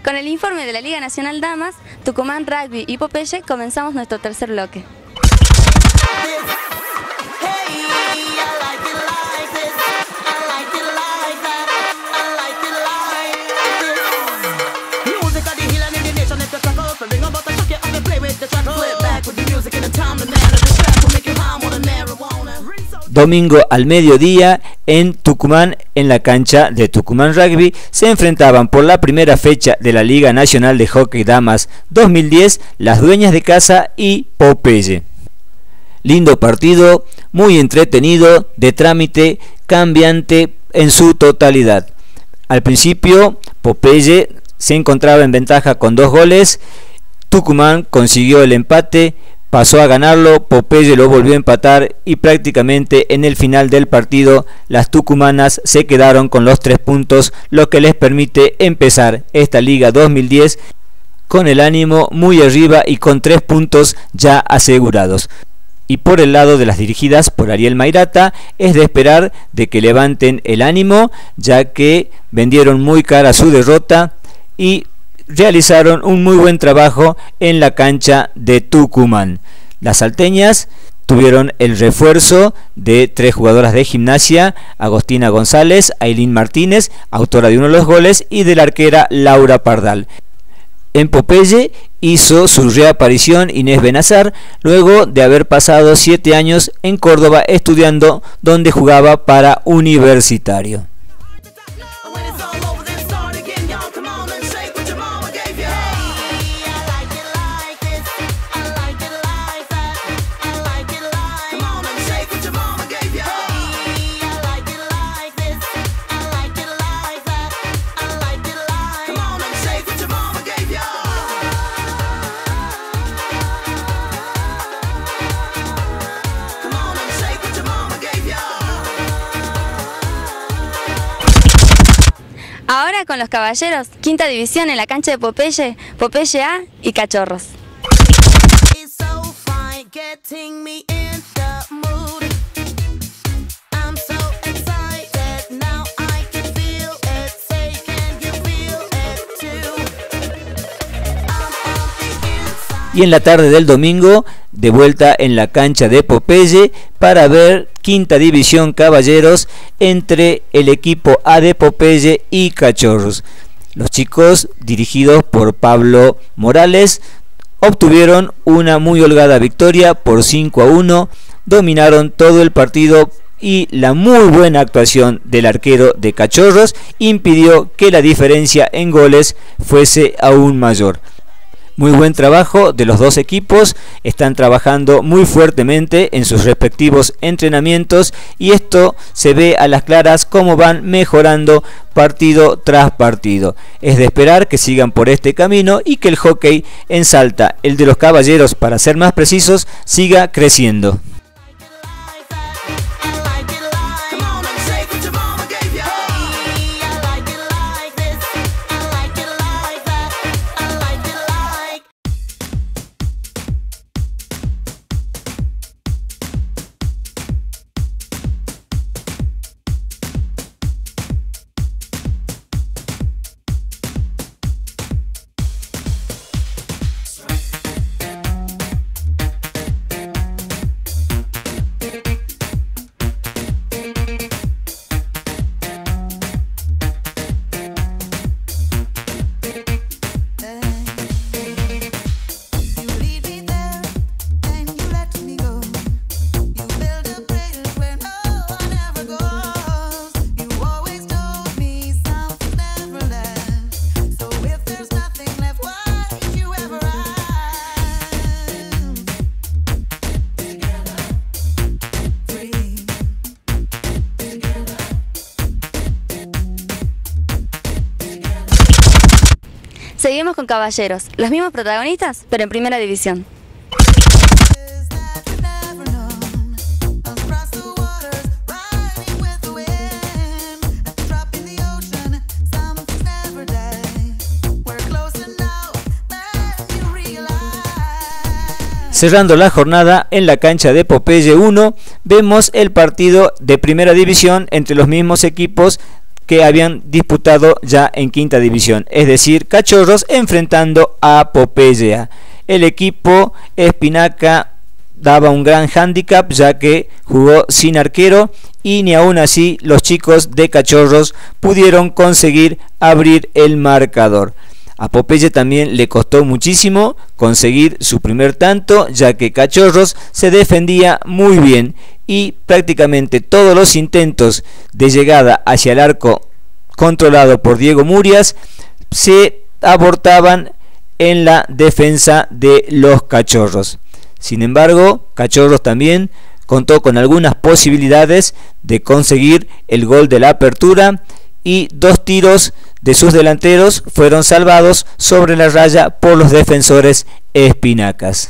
Con el informe de la Liga Nacional Damas, Tucumán Rugby y Popeye comenzamos nuestro tercer bloque. Domingo al mediodía en Tucumán, en la cancha de Tucumán Rugby, se enfrentaban por la primera fecha de la Liga Nacional de Hockey Damas 2010 las dueñas de casa y Popeye. Lindo partido, muy entretenido, de trámite cambiante en su totalidad. Al principio Popeye se encontraba en ventaja con 2 goles, Tucumán consiguió el empate, pasó a ganarlo, Popeye lo volvió a empatar y prácticamente en el final del partido las tucumanas se quedaron con los 3 puntos, lo que les permite empezar esta Liga 2010 con el ánimo muy arriba y con 3 puntos ya asegurados. Y por el lado de las dirigidas por Ariel Mairata es de esperar de que levanten el ánimo, ya que vendieron muy cara su derrota y realizaron un muy buen trabajo en la cancha de Tucumán. Las salteñas tuvieron el refuerzo de 3 jugadoras de Gimnasia: Agostina González, Ailín Martínez, autora de uno de los goles, y de la arquera Laura Pardal. En Popeye hizo su reaparición Inés Benazar, luego de haber pasado 7 años en Córdoba estudiando, donde jugaba para Universitario. Ahora con los caballeros, quinta división en la cancha de Popeye, Popeye A y Cachorros. Y en la tarde del domingo, de vuelta en la cancha de Popeye para ver quinta división caballeros entre el equipo A de Popeye y Cachorros. Los chicos, dirigidos por Pablo Morales, obtuvieron una muy holgada victoria por 5-1, dominaron todo el partido y la muy buena actuación del arquero de Cachorros impidió que la diferencia en goles fuese aún mayor. Muy buen trabajo de los dos equipos, están trabajando muy fuertemente en sus respectivos entrenamientos y esto se ve a las claras cómo van mejorando partido tras partido. Es de esperar que sigan por este camino y que el hockey en Salta, el de los caballeros para ser más precisos, siga creciendo. Seguimos con caballeros, los mismos protagonistas, pero en primera división. Cerrando la jornada en la cancha de Popeye 1, vemos el partido de primera división entre los mismos equipos que habían disputado ya en quinta división, es decir, Cachorros enfrentando a Popeye. El equipo Espinaca daba un gran hándicap ya que jugó sin arquero y ni aún así los chicos de Cachorros pudieron conseguir abrir el marcador. A Popeye también le costó muchísimo conseguir su primer tanto, ya que Cachorros se defendía muy bien y prácticamente todos los intentos de llegada hacia el arco controlado por Diego Murias se abortaban en la defensa de los Cachorros. Sin embargo, Cachorros también contó con algunas posibilidades de conseguir el gol de la apertura y 2 tiros de sus delanteros fueron salvados sobre la raya por los defensores espinacas.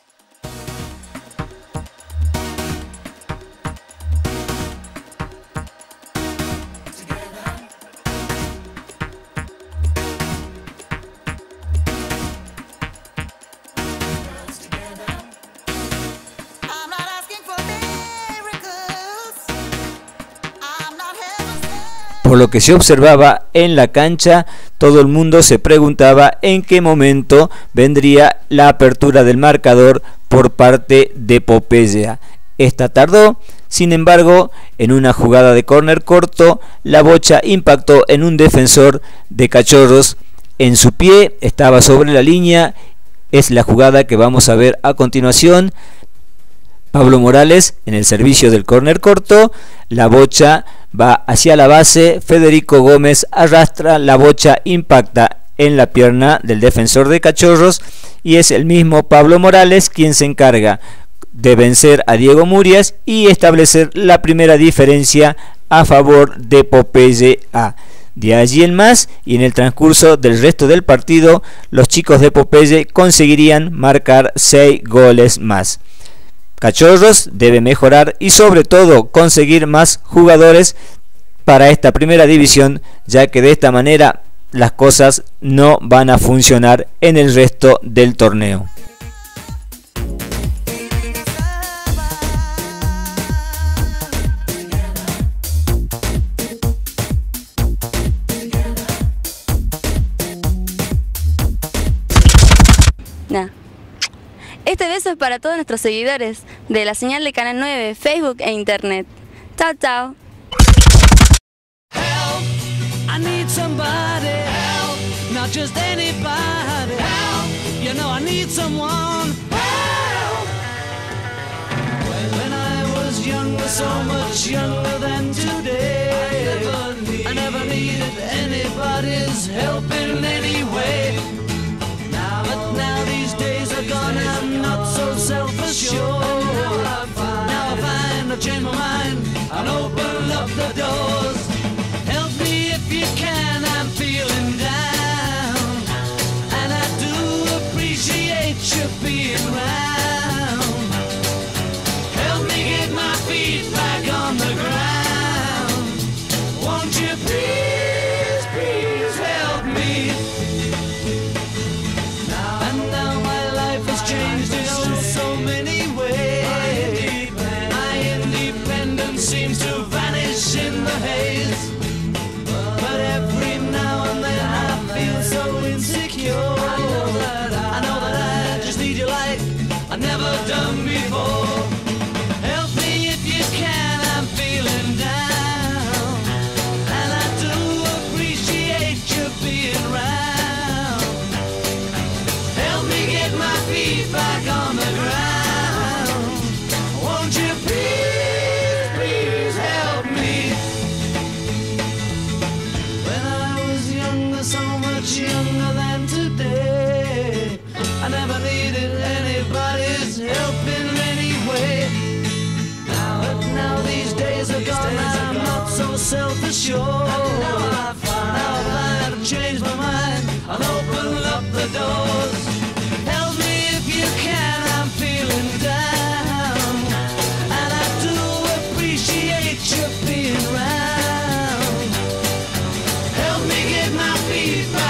Por lo que se observaba en la cancha, todo el mundo se preguntaba en qué momento vendría la apertura del marcador por parte de Popeye. Esta tardó, sin embargo, en una jugada de córner corto, la bocha impactó en un defensor de Cachorros en su pie, estaba sobre la línea, es la jugada que vamos a ver a continuación. Pablo Morales en el servicio del córner corto, la bocha va hacia la base, Federico Gómez arrastra, la bocha impacta en la pierna del defensor de Cachorros y es el mismo Pablo Morales quien se encarga de vencer a Diego Murias y establecer la primera diferencia a favor de Popeye A. De allí en más y en el transcurso del resto del partido, los chicos de Popeye conseguirían marcar 6 goles más. Cachorros debe mejorar y sobre todo conseguir más jugadores para esta primera división, ya que de esta manera las cosas no van a funcionar en el resto del torneo. Nah. Este beso es para todos nuestros seguidores de la señal de Canal 9, Facebook e Internet. Chao, chao. Help, I need somebody. Help, not just anybody. Help, you know I need someone. Help. When I was younger, so much younger than today, I never needed anybody's help in any way. But now these days are gone, I'm not so self-assured. Now I find I've changed my mind and open up the doors. Help me if you can, I'm feeling down, and I do appreciate you being around. Help me get my feet back on the ground. Won't you please, please help me? Changed in so many ways. My independence seems to vanish in the haze. But every now and then I feel so insecure. I know that I just need you like I've never done before. Help me if you can, I'm feeling down, and I do appreciate you being around. Help me get my feet back on the ground. Won't you please, please help me? When I was younger, so much younger than today, I never needed anybody's help in any way. But now these days are gone, I'm not so self-assured. Now I find I've changed my mind, I'll open up the doors. Help me if you can, I'm feeling down, and I do appreciate you being around. Help me get my feet back